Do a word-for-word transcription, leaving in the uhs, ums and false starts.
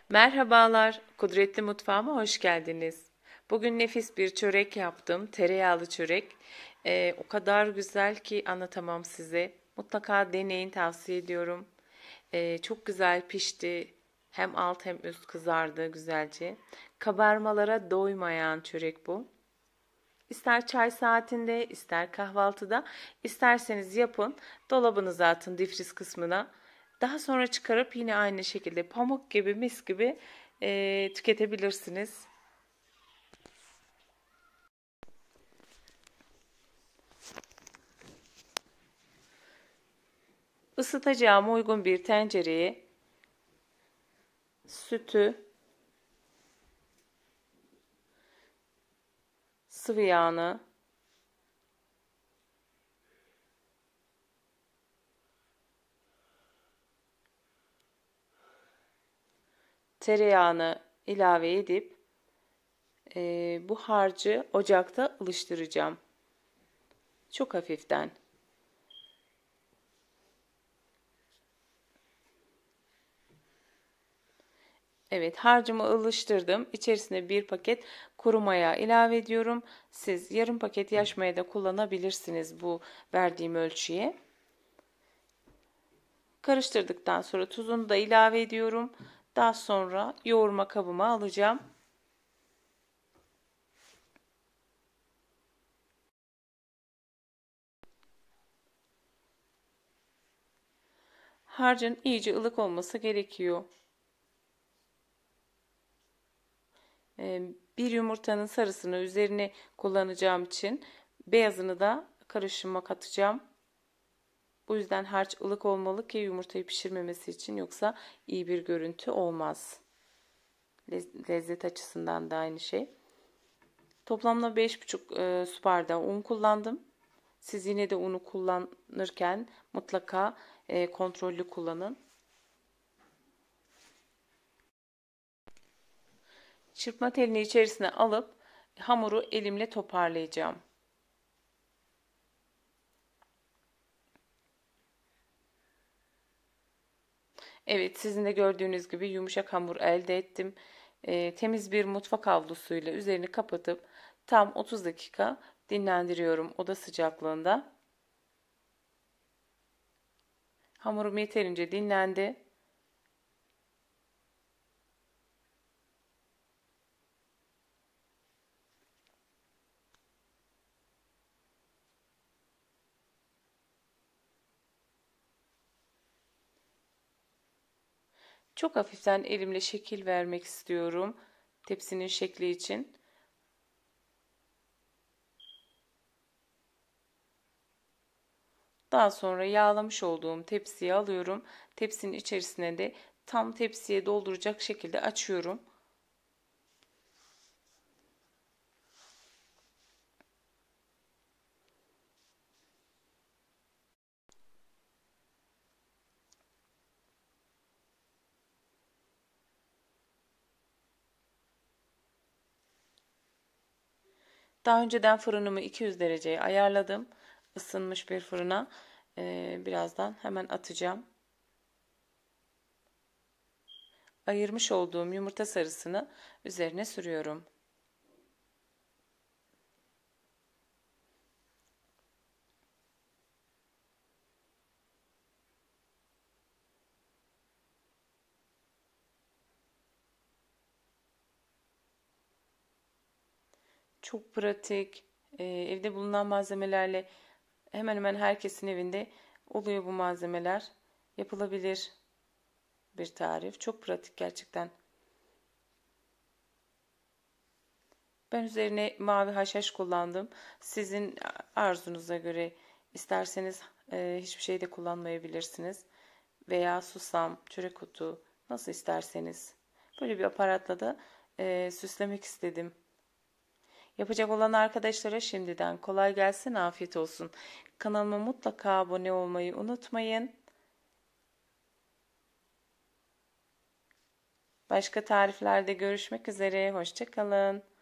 Merhabalar, Kudretli Mutfağıma hoş geldiniz. Bugün nefis bir çörek yaptım, tereyağlı çörek. Ee, o kadar güzel ki anlatamam size. Mutlaka deneyin, tavsiye ediyorum. Ee, çok güzel pişti. Hem alt hem üst kızardı güzelce. Kabarmalara doymayan çörek bu. İster çay saatinde, ister kahvaltıda, isterseniz yapın, dolabınıza atın difriz kısmına. Daha sonra çıkarıp yine aynı şekilde pamuk gibi, mis gibi e, tüketebilirsiniz. Isıtacağım uygun bir tencereye sütü, sıvı yağını, tereyağını ilave edip e, bu harcı ocakta ılıştıracağım. Çok hafiften. Evet, harcımı ılıştırdım. İçerisine bir paket kuru maya ilave ediyorum. Siz yarım paket yaş maya da kullanabilirsiniz bu verdiğim ölçüye. Karıştırdıktan sonra tuzunu da ilave ediyorum. Daha sonra yoğurma kabıma alacağım. Harcın iyice ılık olması gerekiyor. Bir yumurtanın sarısını üzerine kullanacağım için beyazını da karışıma katacağım. Bu yüzden harç ılık olmalı ki yumurtayı pişirmemesi için, yoksa iyi bir görüntü olmaz. Lezzet açısından da aynı şey. Toplamda beş buçuk e, su bardağı un kullandım. Siz yine de unu kullanırken mutlaka e, kontrollü kullanın. Çırpma telini içerisine alıp hamuru elimle toparlayacağım. Evet, sizin de gördüğünüz gibi yumuşak hamur elde ettim. E, temiz bir mutfak havlusuyla üzerini kapatıp tam otuz dakika dinlendiriyorum oda sıcaklığında. Hamurum yeterince dinlendi. Çok hafiften elimle şekil vermek istiyorum tepsinin şekli için. Daha sonra yağlamış olduğum tepsiyi alıyorum. Tepsinin içerisine de tam tepsiye dolduracak şekilde açıyorum. Daha önceden fırınımı iki yüz dereceye ayarladım. Isınmış bir fırına. Ee, birazdan hemen atacağım. Ayırmış olduğum yumurta sarısını üzerine sürüyorum. Çok pratik. Ee, evde bulunan malzemelerle hemen hemen herkesin evinde oluyor bu malzemeler. Yapılabilir bir tarif. Çok pratik gerçekten. Ben üzerine mavi haşhaş kullandım. Sizin arzunuza göre isterseniz e, hiçbir şey de kullanmayabilirsiniz. Veya susam, çörek otu, nasıl isterseniz. Böyle bir aparatla da e, süslemek istedim. Yapacak olan arkadaşlara şimdiden kolay gelsin, afiyet olsun. Kanalıma mutlaka abone olmayı unutmayın. Başka tariflerde görüşmek üzere. Hoşça kalın.